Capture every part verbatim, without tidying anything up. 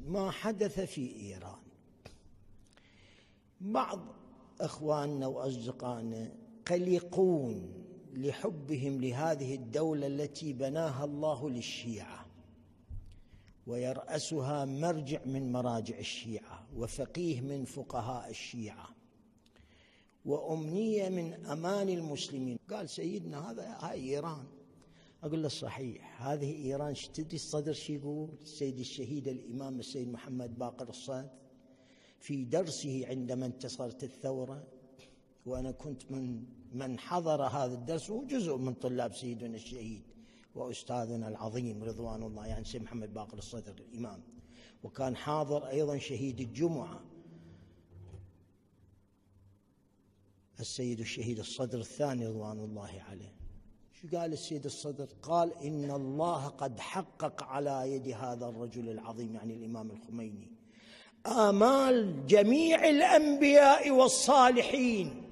ما حدث في إيران. بعض أخواننا وأصدقائنا قلقون لحبهم لهذه الدولة التي بناها الله للشيعة، ويرأسها مرجع من مراجع الشيعة وفقيه من فقهاء الشيعة وأمنية من أمان المسلمين. قال سيدنا هذا هاي إيران. أقول له صحيح، هذه إيران. تدري الصدر شو يقول؟ السيد الشهيد الإمام السيد محمد باقر الصدر في درسه عندما انتصرت الثورة، وأنا كنت من من حضر هذا الدرس وجزء من طلاب سيدنا الشهيد وأستاذنا العظيم رضوان الله، يعني سيد محمد باقر الصدر الإمام، وكان حاضر أيضا شهيد الجمعة السيد الشهيد الصدر الثاني رضوان الله عليه. شو قال السيد الصدر؟ قال إن الله قد حقق على يد هذا الرجل العظيم، يعني الإمام الخميني، آمال جميع الأنبياء والصالحين.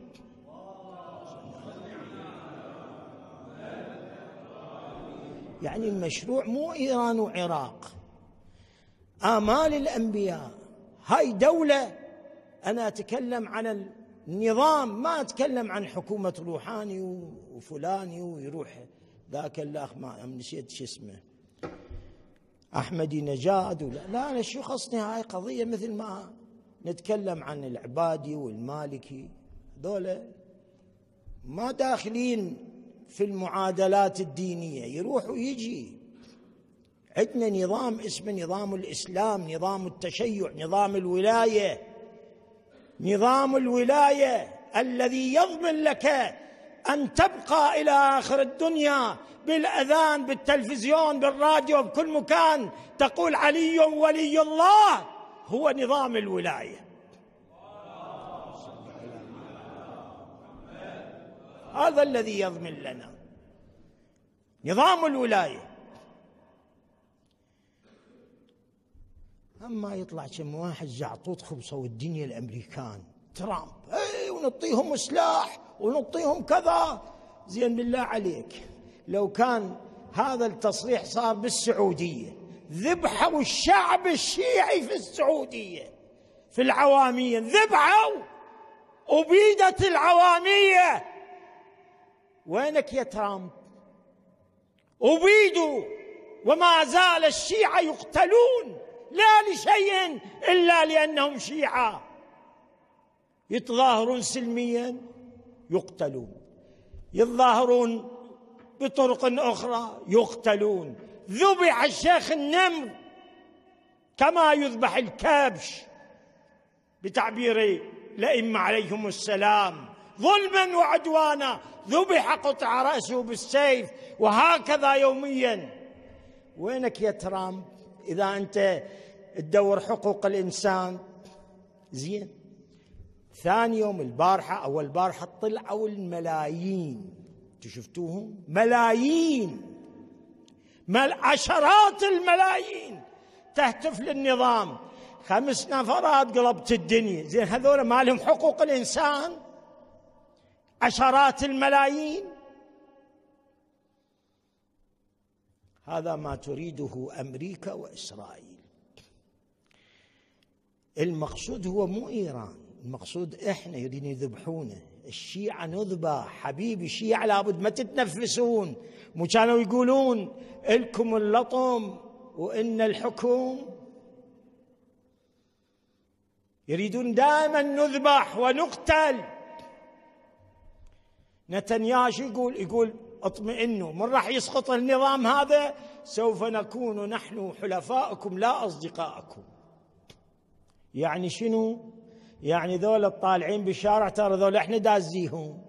يعني المشروع مو إيران وعراق، آمال الأنبياء. هاي دولة، أنا أتكلم عن النظام، ما أتكلم عن حكومة روحاني وفلاني ويروح ذاك الأخ ما نسيت شو اسمه أحمدي نجاد ولا لا. أنا شو خصني؟ هاي قضية مثل ما نتكلم عن العبادي والمالكي، دولة ما داخلين في المعادلات الدينية، يروح ويجي. عندنا نظام اسمه نظام الإسلام، نظام التشيع، نظام الولاية. نظام الولاية الذي يضمن لك أن تبقى إلى آخر الدنيا بالأذان، بالتلفزيون، بالراديو، بكل مكان تقول علي ولي الله، هو نظام الولاية. هذا الذي يضمن لنا نظام الولاية. أما يطلع كم واحد زعطوط خبصة والدنيا الأمريكان ترامب، اي ونعطيهم سلاح ونعطيهم كذا. زين بالله عليك، لو كان هذا التصريح صار بالسعودية، ذبحوا الشعب الشيعي في السعودية في العوامية، ذبحوا وبيدت العوامية. وينك يا ترامب؟ أبيدوا وما زال الشيعة يقتلون، لا لشيء إلا لأنهم شيعة. يتظاهرون سلميا يقتلون، يتظاهرون بطرق أخرى يقتلون. ذبح الشيخ النمر كما يذبح الكبش بتعبير الأئمة عليهم السلام، ظلما وعدوانا، ذبح قطع رأسه بالسيف، وهكذا يوميا. وينك يا ترامب إذا أنت تدور حقوق الإنسان؟ زين، ثاني يوم البارحة أول البارحة طلعوا الملايين، شفتوهم؟ ملايين، مل عشرات الملايين تهتف للنظام. خمس نفرات قلبت الدنيا. زين هذول ما لهم حقوق الإنسان؟ عشرات الملايين. هذا ما تريده أمريكا وإسرائيل. المقصود هو مو إيران، المقصود إحنا يريدون يذبحونا. الشيعة نذبح حبيبي، الشيعة لابد ما تتنفسون. مو كانوا يقولون إلكم اللطم وإن الحكم؟ يريدون دائما نذبح ونقتل. نتنياهو يقول يقول اطمئنوا، من راح يسقط النظام هذا سوف نكون نحن حلفاءكم لا أصدقائكم. يعني شنو؟ يعني ذول الطالعين بالشارع ترى ذول احنا دازيهم.